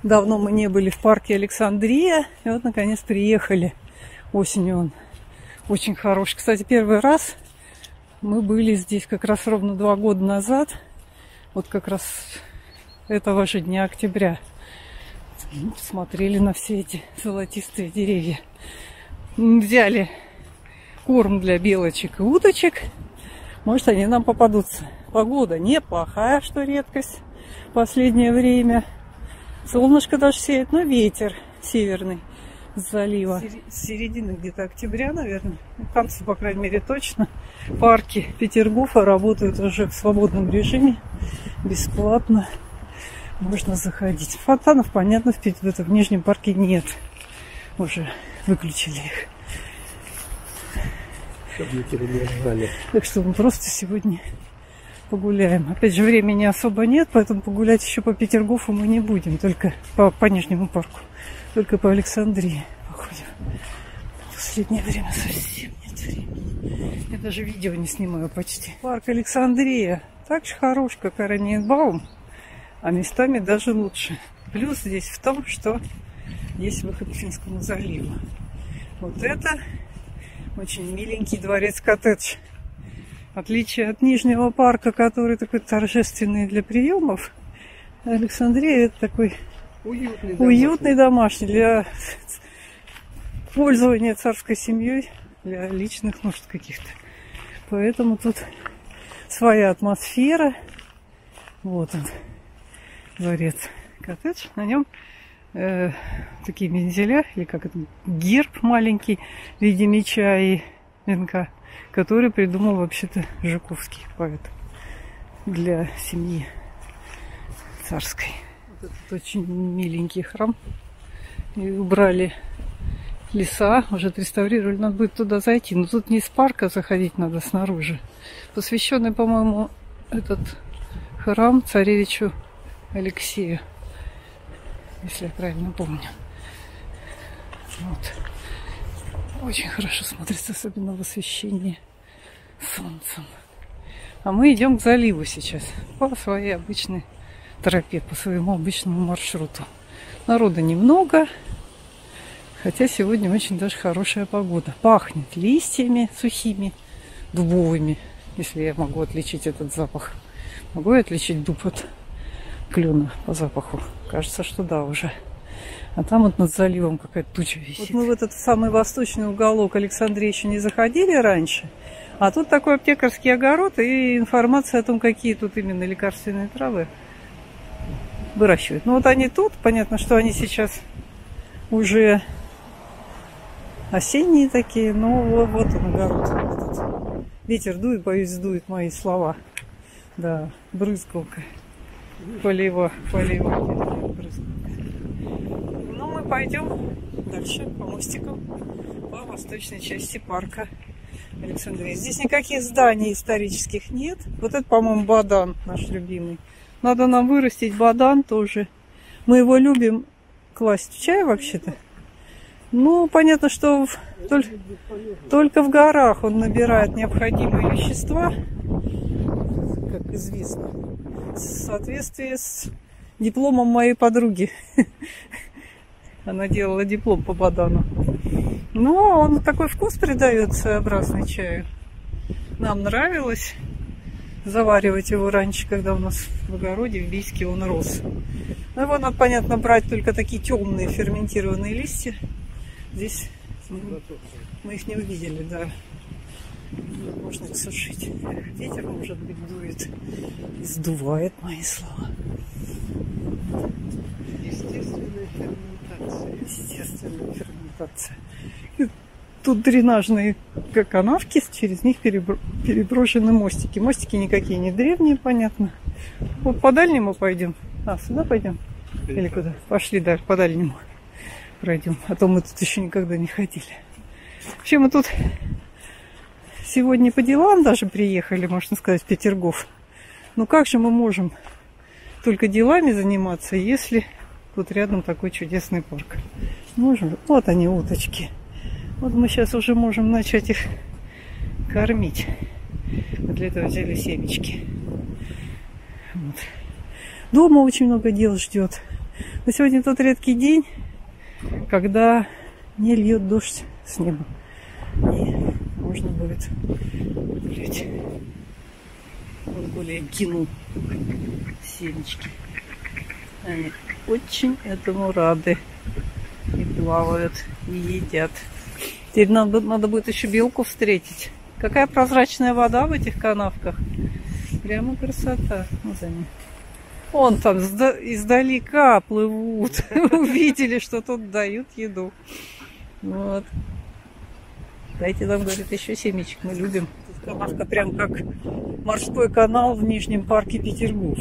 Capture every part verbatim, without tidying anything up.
Давно мы не были в парке Александрия. И вот, наконец, приехали. Осенью он очень хороший. Кстати, первый раз мы были здесь как раз ровно два года назад. Вот как раз этого же дня октября. Смотрели на все эти золотистые деревья. Взяли корм для белочек и уточек. Может, они нам попадутся. Погода неплохая, что редкость в последнее время. Солнышко даже сеет, но ветер северный с залива. С середины где-то октября, наверное. К концу, по крайней мере, точно. Парки Петергофа работают уже в свободном режиме. Бесплатно. Можно заходить. Фонтанов, понятно, в, в, в Нижнем парке нет. Уже выключили их. Так что мы просто сегодня погуляем. Опять же, времени особо нет, поэтому погулять еще по Петергофу мы не будем. Только по, по Нижнему парку. Только по Александрии походим. В последнее время совсем нет времени. Я даже видео не снимаю почти. Парк Александрия так же хорош, как Ораниенбаум, а местами даже лучше. Плюс здесь в том, что есть выход к Финскому заливу. Вот это очень миленький дворец-коттедж. В отличие от Нижнего парка, который такой торжественный для приемов, Александрия это такой уютный, уютный домашний для пользования царской семьей, для личных нужд каких-то. Поэтому тут своя атмосфера. Вот он, дворец-коттедж. На нем э, такие вензеля, или как это, герб маленький в виде меча и венка, который придумал вообще-то Жуковский поэт для семьи царской. Вот этот очень миленький храм. И убрали леса, уже отреставрировали. Надо будет туда зайти. Но тут не из парка заходить надо, снаружи. Посвященный, по-моему, этот храм царевичу Алексею, если я правильно помню. Вот. Очень хорошо смотрится, особенно в освещении солнцем. А мы идем к заливу сейчас. По своей обычной тропе, по своему обычному маршруту. Народа немного. Хотя сегодня очень даже хорошая погода. Пахнет листьями сухими, дубовыми. Если я могу отличить этот запах. Могу я отличить дуб от клена по запаху? Кажется, что да, уже. А там вот над заливом какая-то туча висит. Вот мы в этот самый восточный уголок Александрии еще не заходили раньше. А тут такой аптекарский огород и информация о том, какие тут именно лекарственные травы выращивают. Ну вот они тут. Понятно, что они сейчас уже осенние такие. Но вот он огород. Этот. Ветер дует, боюсь, сдует мои слова. Да, брызгалка. Полево, полево, брызгалка. Ну, мы пойдем дальше по мостикам по восточной части парка Александрии. Здесь никаких зданий исторических нет. Вот это, по-моему, бадан наш любимый. Надо нам вырастить бадан тоже. Мы его любим класть в чай вообще-то. Ну, понятно, что в, только, только в горах он набирает необходимые вещества, как известно, в соответствии с дипломом моей подруги. Она делала диплом по бадану. Но он такой вкус придает своеобразный чаю. Нам нравилось заваривать его раньше, когда у нас в огороде, в бийске он рос. Но его надо, понятно, брать только такие темные ферментированные листья. Здесь мы их не увидели, да. Можно их сушить. Ветер, может быть, дует и сдувает мои слова. Естественная ферментация. Естественная ферментация. И тут дренажные канавки, через них переброшены мостики. Мостики никакие не древние, понятно. Вот по дальнему пойдем. А, сюда пойдем? Или куда? Пошли дальше, по дальнему пройдем. А то мы тут еще никогда не ходили. Вообще мы тут сегодня по делам даже приехали, можно сказать, в Петергоф. Ну как же мы можем только делами заниматься, если тут рядом такой чудесный парк? Можем? Вот они, уточки. Вот мы сейчас уже можем начать их кормить. Мы для этого взяли семечки. Вот. Дома очень много дел ждет. Но сегодня тот редкий день, когда не льет дождь с неба. И можно будет гулять. Вот гуляем, кину семечки. Они очень этому рады. И плавают, и едят. Теперь надо, надо будет еще белку встретить. Какая прозрачная вода в этих канавках. Прямо красота. Вот они. Вон там издалека плывут. Увидели, что тут дают еду. Вот. Дайте нам, говорит, еще семечек. Мы любим. Тут канавка прям как морской канал в Нижнем парке Петергоф.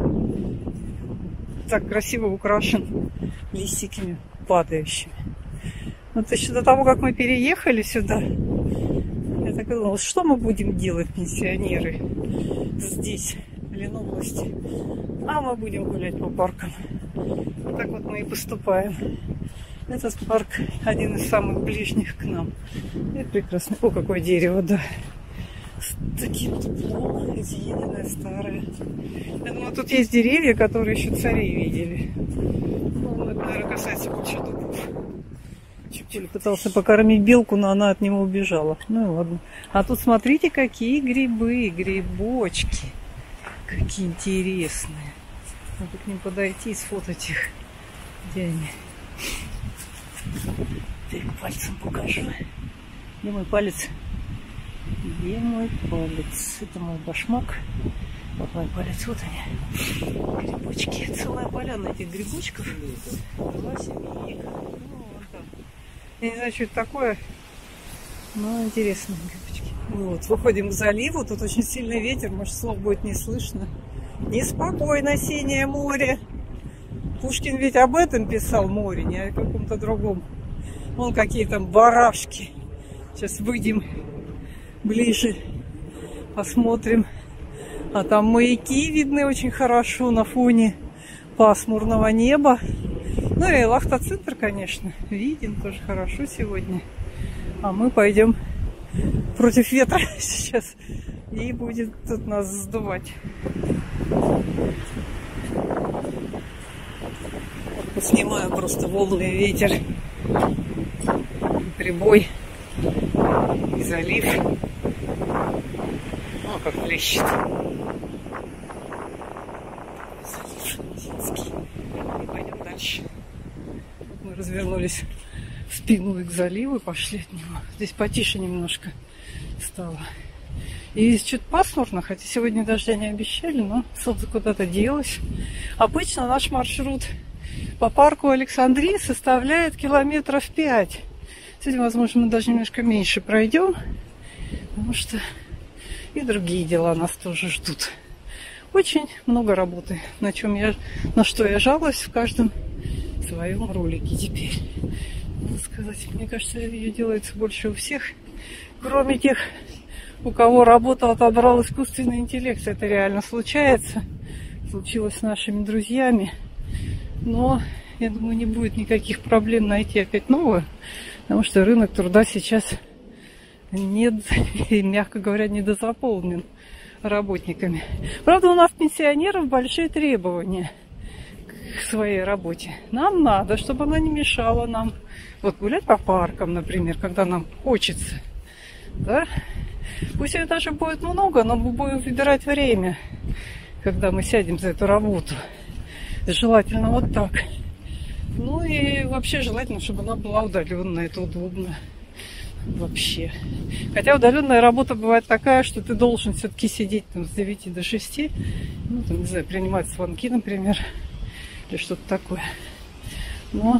Так красиво украшен листиками падающими. Вот еще до того, как мы переехали сюда, я так думала, что мы будем делать, пенсионеры, здесь, в Ленобласти. А мы будем гулять по паркам. Вот так вот мы и поступаем. Этот парк один из самых ближних к нам. Это прекрасно. О, какое дерево, да. С таким теплом, изъеденное, старое. Я думаю, тут есть деревья, которые еще цари видели. Ну, это, наверное, касается больше дубов. Чуптель пытался покормить белку, но она от него убежала. Ну и ладно. А тут смотрите, какие грибы, грибочки. Какие интересные. Надо к ним подойти и сфотать их. Где они? Теперь пальцем покажу. Где мой палец? Где мой палец? Это мой башмак. Вот мой палец, вот они. Грибочки. Целая поляна этих грибочков. Два семьи. Я не знаю, что это такое, но интересные грибочки. Вот, выходим к заливу. Тут очень сильный ветер, может, слов будет не слышно. Неспокойно синее море. Пушкин ведь об этом писал, море, не о каком-то другом. Вон какие там барашки. Сейчас выйдем ближе, посмотрим. А там маяки видны очень хорошо на фоне пасмурного неба. Ну и Лахта-центр, конечно, виден тоже хорошо сегодня. А мы пойдем против ветра сейчас. И будет тут нас сдувать. Снимаю просто волны, ветер, прибой и залив. О, как плещет. Залив Шензинский. И пойдем дальше. Вот мы развернулись спиной к заливу и пошли от него. Здесь потише немножко стало. И что-то пасмурно, хотя сегодня дождя не обещали, но солнце куда-то делось. Обычно наш маршрут по парку Александрии составляет километров пять. Сегодня, возможно, мы даже немножко меньше пройдем, потому что и другие дела нас тоже ждут. Очень много работы, на чем я, на что я жалуюсь в каждом своем ролике теперь. Надо сказать, мне кажется, ее делается больше у всех, кроме тех, у кого работу отобрал искусственный интеллект. Это реально случается. Случилось с нашими друзьями. Но, я думаю, не будет никаких проблем найти опять новую, потому что рынок труда сейчас не, мягко говоря, недозаполнен работниками. Правда, у нас пенсионеров большие требования к своей работе. Нам надо, чтобы она не мешала нам вот гулять по паркам, например, когда нам хочется. Да? Пусть ее даже будет много, но мы будем выбирать время, когда мы сядем за эту работу. Желательно вот так. Ну и вообще желательно, чтобы она была удаленная, это удобно. Вообще. Хотя удаленная работа бывает такая, что ты должен все-таки сидеть там с девяти до шести. Ну, там, не знаю, принимать звонки, например. Или что-то такое. Но,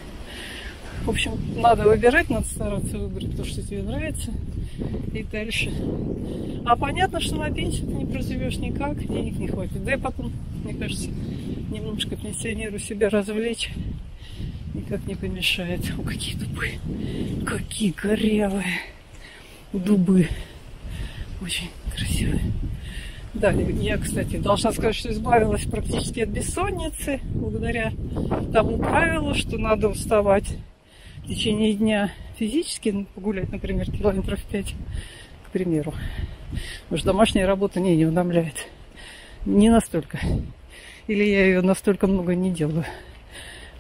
в общем, надо выбирать, надо стараться выбрать то, что тебе нравится. И дальше. А понятно, что на пенсию ты не проживешь никак, денег не хватит. Да и потом, мне кажется, немножко пенсионеру себя развлечь никак не помешает. О, какие дубы. Какие корявые дубы. Очень красивые. Да, я, кстати, должна сказать, что избавилась практически от бессонницы благодаря тому правилу, что надо вставать в течение дня физически, погулять, например, километров пять, к примеру. Потому что домашняя работа не, не утомляет. Не настолько. Или я ее настолько много не делаю.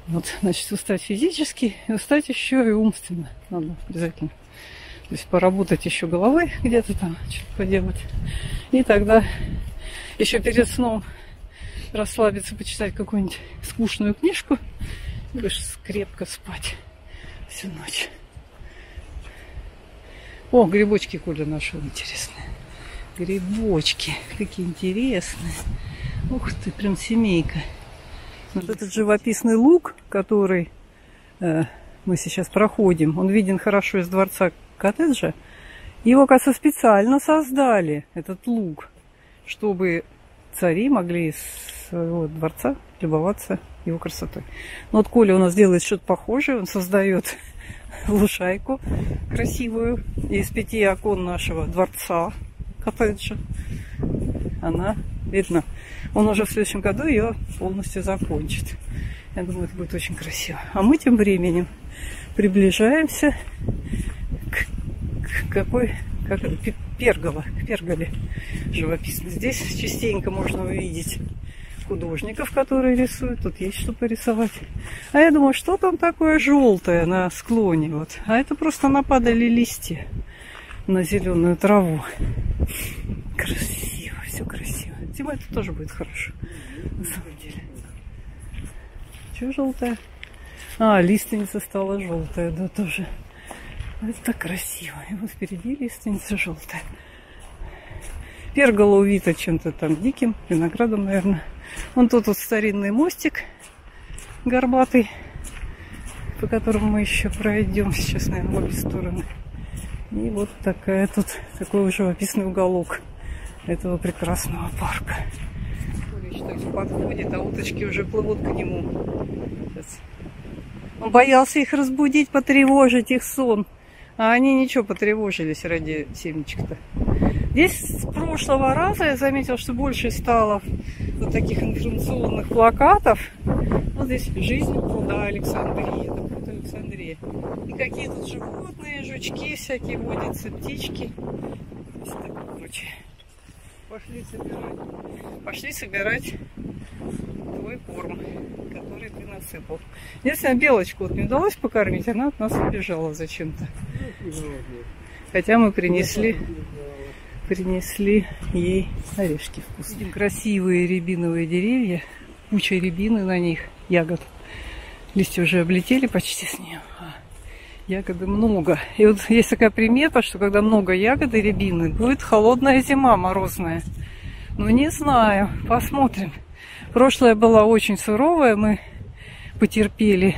Вот, значит, устать физически, и устать еще и умственно. Надо обязательно. То есть поработать еще головой где-то там, что-то поделать. И тогда еще перед сном расслабиться, почитать какую-нибудь скучную книжку и будешь крепко спать всю ночь. О, грибочки Коля нашел интересные. Грибочки, какие интересные. Ух ты, прям семейка. Вот этот живописный луг, который э, мы сейчас проходим, он виден хорошо из дворца коттеджа. Его, кажется, специально создали, этот луг, чтобы цари могли из своего дворца любоваться его красотой. Но вот Коля у нас делает что-то похожее, он создает лужайку красивую из пяти окон нашего дворца коттеджа. Она видно. Он уже в следующем году ее полностью закончит. Я думаю, это будет очень красиво. А мы тем временем приближаемся к, к какой как, пергола, к перголе живописной. Здесь частенько можно увидеть художников, которые рисуют. Тут есть что порисовать. А я думаю, что там такое желтое на склоне. Вот. А это просто нападали листья на зеленую траву. Красиво, все красиво. Зимой это тоже будет хорошо. На самом деле. Что желтое? А, лиственница стала желтая, да, тоже. Это красиво. И вот впереди лиственница желтая. Пергола увита чем-то там диким, виноградом, наверное. Вон тут вот старинный мостик горбатый, по которому мы еще пройдем сейчас, наверное, в обе стороны. И вот такая тут, такой живописный уголок этого прекрасного парка. Так подходит, а уточки уже плывут к нему. Сейчас. Он боялся их разбудить, потревожить их сон. А они ничего, потревожились ради семечек-то. Здесь с прошлого раза я заметила, что больше стало вот таких информационных плакатов. Вот здесь жизнь пруда Александрии. Это пруд Александрия. И какие тут животные, жучки всякие водятся, птички. И так прочее. Пошли собирать. Пошли собирать твой корм, который ты насыпал. Если белочку вот не удалось покормить, она от нас убежала зачем-то. Хотя мы принесли, принесли ей орешки вкусные. Красивые рябиновые деревья, куча рябины на них, ягод. Листья уже облетели почти с нее. Ягоды много. И вот есть такая примета, что когда много ягод и рябины, будет холодная зима, морозная. Ну, не знаю. Посмотрим. Прошлая была очень суровая. Мы потерпели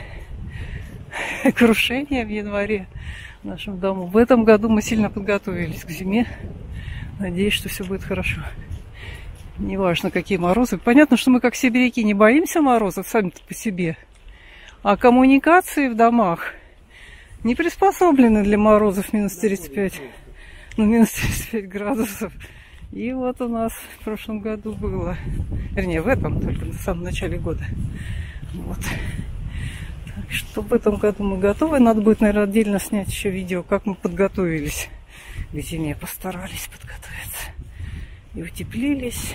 крушение в январе в нашем дому. В этом году мы сильно подготовились к зиме. Надеюсь, что все будет хорошо. Неважно, какие морозы. Понятно, что мы, как сибиряки, не боимся морозов сами-то по себе. А коммуникации в домах не приспособлены для морозов минус тридцать пять, ну, минус тридцать пять градусов. И вот у нас в прошлом году было, вернее, в этом, только на самом начале года. Вот. Так что в этом году мы готовы. Надо будет, наверное, отдельно снять еще видео, как мы подготовились к зиме. Постарались подготовиться. И утеплились.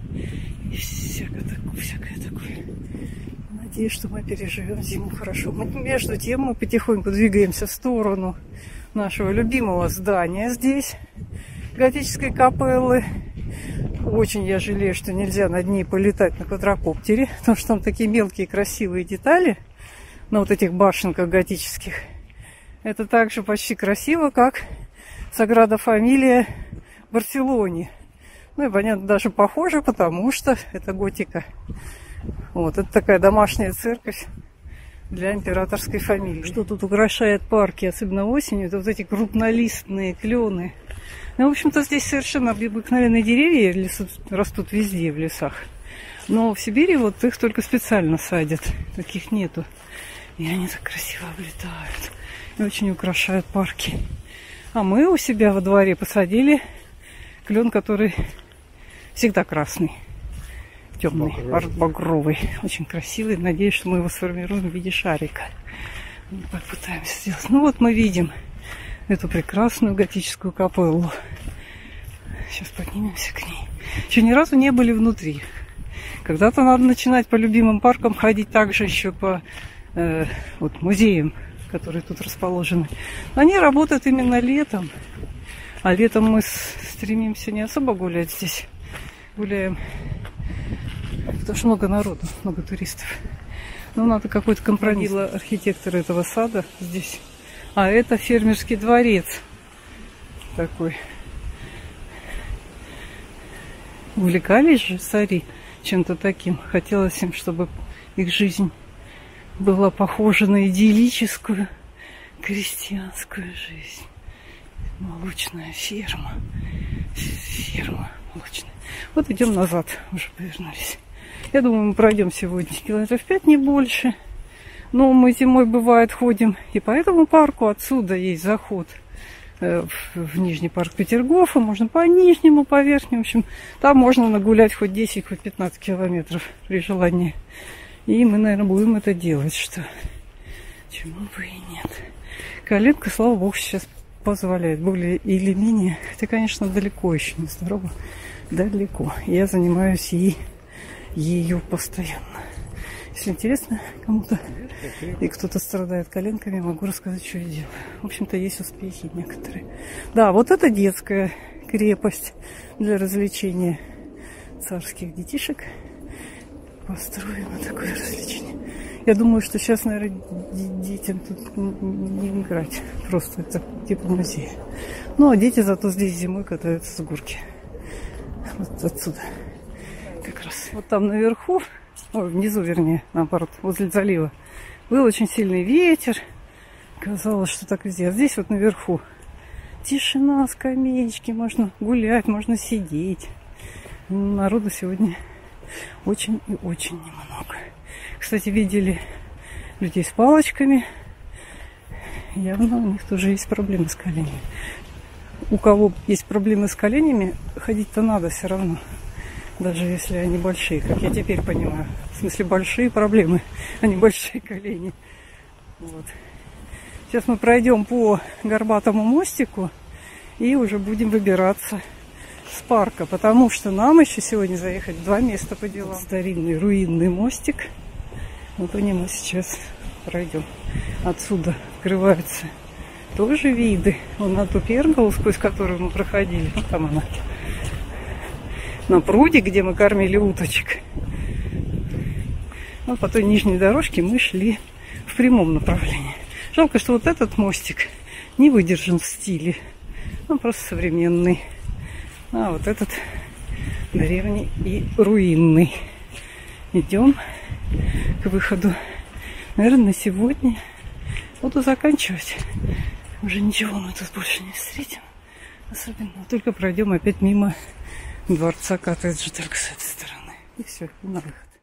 И всякое такое, всякое такое. Надеюсь, что мы переживем зиму хорошо. Мы, между тем мы потихоньку двигаемся в сторону нашего любимого здания здесь, готической капеллы. Очень я жалею, что нельзя над ней полетать на квадрокоптере, потому что там такие мелкие красивые детали на вот этих башенках готических. Это также почти красиво, как Саграда Фамилия в Барселоне. Ну и, понятно, даже похоже, потому что это готика. Вот, это такая домашняя церковь для императорской фамилии. Что тут украшает парки, особенно осенью, это вот эти крупнолистные клены. Ну, в общем-то, здесь совершенно обыкновенные деревья растут везде в лесах. Но в Сибири вот их только специально садят. Таких нету. И они так красиво облетают. И очень украшают парки. А мы у себя во дворе посадили клен, который всегда красный. Темный, багровый. Очень красивый. Надеюсь, что мы его сформируем в виде шарика. Попытаемся сделать. Ну вот мы видим эту прекрасную готическую капеллу. Сейчас поднимемся к ней. Еще ни разу не были внутри. Когда-то надо начинать по любимым паркам ходить также еще по э, вот музеем, которые тут расположены. Они работают именно летом. А летом мы стремимся не особо гулять здесь. Гуляем, потому что много народу, много туристов. Но надо какой-то компромисс. Архитектор этого сада здесь. А это фермерский дворец такой. Увлекались же цари чем-то таким. Хотелось им, чтобы их жизнь была похожа на идиллическую крестьянскую жизнь. Молочная ферма. Ферма молочная. Вот идем назад, уже повернулись. Я думаю, мы пройдем сегодня километров пять, не больше. Но мы зимой, бывает, ходим и по этому парку. Отсюда есть заход в, в Нижний парк Петергофа. Можно по Нижнему, по Верхнему. В общем, там можно нагулять хоть десять, хоть пятнадцать километров при желании. И мы, наверное, будем это делать, что чему бы и нет. Коленка, слава богу, сейчас позволяет более или менее. Хотя, конечно, далеко еще, не здорово. Далеко. Я занимаюсь ей, ею постоянно. Если интересно кому-то и кто-то страдает коленками, могу рассказать, что я делаю. В общем-то, есть успехи некоторые. Да, вот это детская крепость для развлечения царских детишек. Построено такое развлечение. Я думаю, что сейчас, наверное, детям тут не играть. Просто это типа музея. Ну, а дети зато здесь зимой катаются с горки. Вот отсюда. Как раз. Вот там наверху, ой, внизу, вернее, наоборот, возле залива, был очень сильный ветер. Казалось, что так везде. А здесь вот наверху тишина, скамеечки, можно гулять, можно сидеть. Народу сегодня очень и очень немного. Кстати, видели людей с палочками. Явно у них тоже есть проблемы с коленями. У кого есть проблемы с коленями, ходить-то надо все равно. Даже если они большие, как я теперь понимаю. В смысле, большие проблемы, а не большие колени. Вот. Сейчас мы пройдем по горбатому мостику и уже будем выбираться с парка, потому что нам еще сегодня заехать в два места по делам. Старинный руинный мостик. Мы по нему сейчас пройдем. Отсюда открываются тоже виды. Вон на ту перголу, сквозь которую мы проходили. Вот там она. На пруде, где мы кормили уточек. Вот по той нижней дорожке мы шли в прямом направлении. Жалко, что вот этот мостик не выдержан в стиле. Он просто современный. А вот этот древний и руинный. Идем к выходу. Наверное, на сегодня буду заканчивать. Уже ничего мы тут больше не встретим. Особенно. Только пройдем опять мимо дворца коттеджа, только с этой стороны. И все, и на выход.